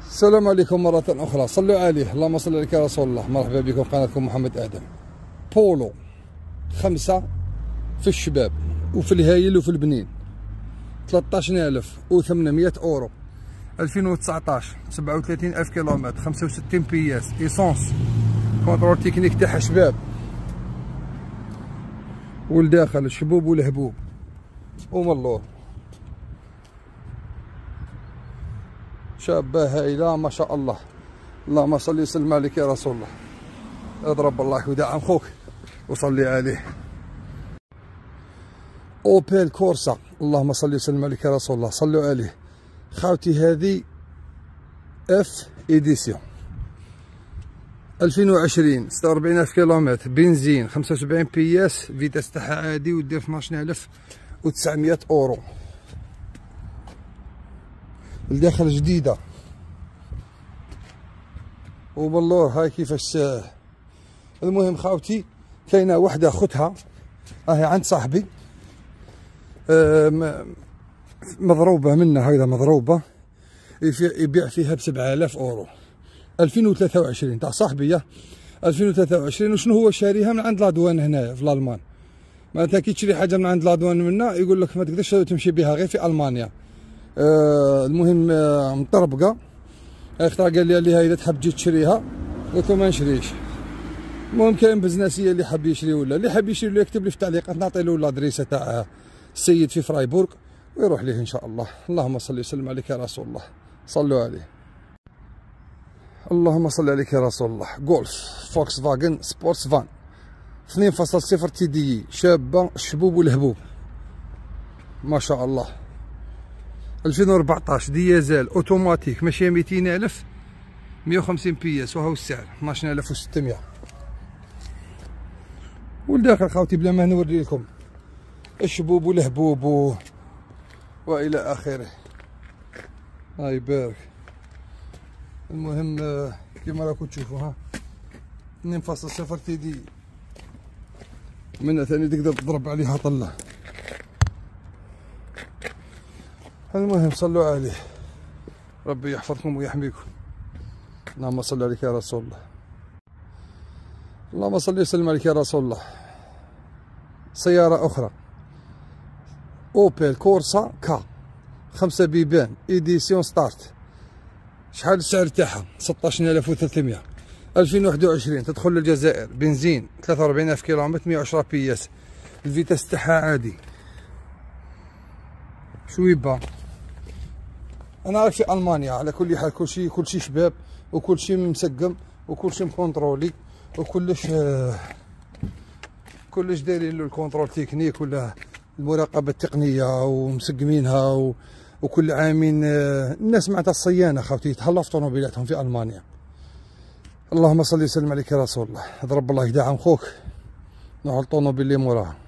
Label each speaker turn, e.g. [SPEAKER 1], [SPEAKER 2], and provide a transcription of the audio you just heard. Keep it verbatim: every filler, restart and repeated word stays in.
[SPEAKER 1] السلام عليكم مرة أخرى، صلوا عليه، اللهم صل عليك يا رسول الله. مرحبا بكم قناتكم محمد آدم. بولو خمسة في الشباب وفي الهايل وفي البنين، ثلاثطاش ألف وثمنمية أورو، ألفين وتسعطاش، سبعة وثلاثين ألف كيلومتر، خمسة وستين بياس، إيسونس، كونترول تكنيك تاعها شباب والداخل الشبوب والهبوب ومالور، شابة هايلة ما شاء الله. اللهم صل وسلم عليك يا رسول الله. اضرب الله ودعم خوك وصلي عليه. اوبيل كورسا، اللهم صل وسلم عليك يا رسول الله، صلوا عليه. خاوتي هذه اف ايديسيون ألفين وعشرين، ستة وأربعين ألف كيلومتر، بنزين، خمسة وسبعين بياس، فيتاس تاعها عادي، ودير اثناش ألف وتسعمية اورو. الداخل جديده وباللور هاي كيفاش. المهم خاوتي كاينه وحده اختها راهي عند صاحبي مضروبه منها، هيدا مضروبه يبيع فيها بسبعة آلاف اورو، ألفين وثلاثة وعشرين تاع صاحبي، ألفين وثلاثة وعشرين. وشنو هو شاريها من عند لادوان هنايا في الالمان. معناتها كي تشري حاجه من عند لادوان منا يقول لك ما تقدرش تمشي بها غير في المانيا. آه المهم آه مطربقه. اختار قال لي اللي اذا تحب تجي تشريها، قلت له ما نشريش. المهم كاين بزناسيه اللي حاب يشري ولا اللي حاب يشري له يكتب لي في التعليقات، نعطي له الادريسه تاع السيد في فرايبورغ ويروح ليه ان شاء الله. اللهم صل وسلم عليك يا رسول الله، صلوا عليه. اللهم صل عليك يا رسول الله. جولف فوكس فاجن سبورتس فان اثنين فاصلة صفر تي دي، شابه الشبوب والهبوب ما شاء الله. ألفين وأربعطاش، ديزل اوتوماتيك، ماشيه مئتين ألف، مئة وخمسين بياس، وهو السعر اثناش ألف وستمية. والداخل خاوتي بلا ما نوري لكم الشبوب والهبوب و... والى اخره. الله يبارك. المهم كيما راكم تشوفوا ها اثنين فاصلة صفر تي دي، منها ثاني تقدر تضرب عليها طله. المهم صلوا عليه، ربي يحفظكم ويحميكم. اللهم صل عليك يا رسول الله. اللهم صل وسلم عليك يا رسول الله. سيارة أخرى أوبيل كورسا كا خمسة بيبان إيديسيون ستارت. شحال السعر تاعها؟ ستطاش ألف وثلاثمية، ألفين وواحد وعشرين، تدخل للجزائر، بنزين، ثلاثة وأربعين ألف كيلومتر، مئة وعشرة بياس، الفيتاس تاعها عادي. شويبة. انا راك في المانيا على كل حال، كلشي كلشي شباب وكلشي مسقم وكلشي مكونترولي وكلش كلش دايرين له الكونترول تكنيك ولا المراقبه التقنيه ومسقمينها و... وكل عامين الناس معناتها الصيانه خاوتي يتهلاو في طوموبيلاتهم في المانيا. اللهم صل وسلم عليك يا رسول الله. اضرب الله يدعم خوك نروحو للطوموبيل اللي موراها.